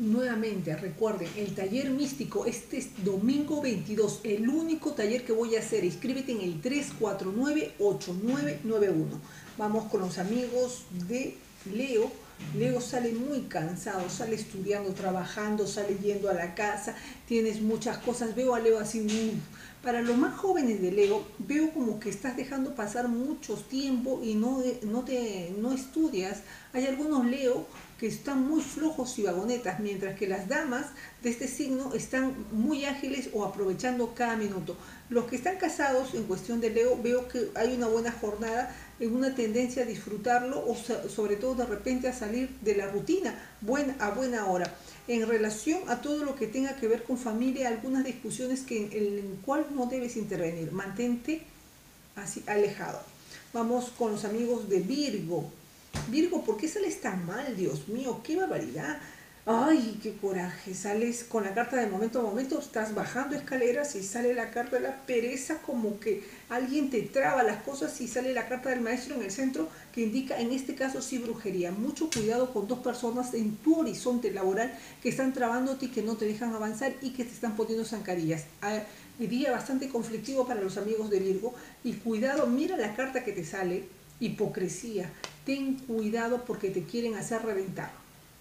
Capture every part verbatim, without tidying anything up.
Nuevamente, recuerden, el taller místico, este es domingo veintidós, el único taller que voy a hacer. Inscríbete en el tres cuatro nueve, ocho nueve nueve uno. Vamos con los amigos de Leo. Leo sale muy cansado, sale estudiando, trabajando, sale yendo a la casa, tienes muchas cosas. Veo a Leo así, uff. Para los más jóvenes de Leo, veo como que estás dejando pasar mucho tiempo y no, no, te, no estudias. Hay algunos Leo que están muy flojos y vagonetas, mientras que las damas de este signo están muy ágiles o aprovechando cada minuto. Los que están casados, en cuestión de Leo, veo que hay una buena jornada, en una tendencia a disfrutarlo o sobre todo de repente a salir de la rutina buena, a buena hora. En relación a todo lo que tenga que ver con familia, algunas discusiones que, en el cual no debes intervenir. Mantente así alejado. Vamos con los amigos de Virgo. Virgo, ¿por qué sales tan mal? Dios mío, qué barbaridad. Ay, qué coraje. Sales con la carta de momento a momento, estás bajando escaleras y sale la carta de la pereza, como que alguien te traba las cosas, y sale la carta del maestro en el centro que indica, en este caso sí, brujería. Mucho cuidado con dos personas en tu horizonte laboral que están trabándote y que no te dejan avanzar y que te están poniendo zancadillas. El día bastante conflictivo para los amigos de Virgo, y cuidado, mira la carta que te sale, hipocresía. Ten cuidado porque te quieren hacer reventar.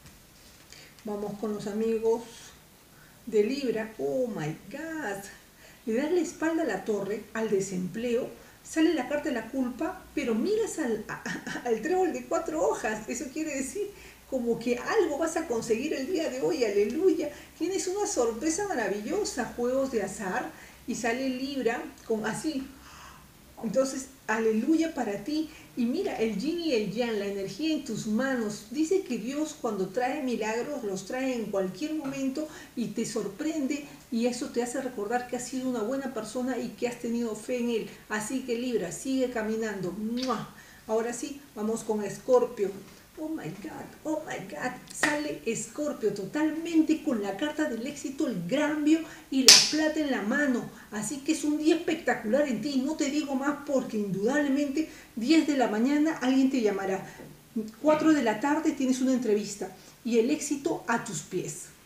Vamos con los amigos de Libra. Oh my God. Le das la espalda a la torre, al desempleo, sale la carta de la culpa, pero miras al, a, al trébol de cuatro hojas. Eso quiere decir como que algo vas a conseguir el día de hoy. Aleluya. Tienes una sorpresa maravillosa, juegos de azar, y sale Libra con así. Entonces, aleluya para ti. Y mira, el yin y el yang, la energía en tus manos. Dice que Dios, cuando trae milagros, los trae en cualquier momento y te sorprende, y eso te hace recordar que has sido una buena persona y que has tenido fe en Él. Así que Libra, sigue caminando. ¡Mua! Ahora sí, vamos con Escorpio. Oh my God, oh my God, sale Escorpio totalmente con la carta del éxito, el cambio y la plata en la mano. Así que es un día espectacular en ti. No te digo más porque indudablemente diez de la mañana alguien te llamará. cuatro de la tarde tienes una entrevista y el éxito a tus pies.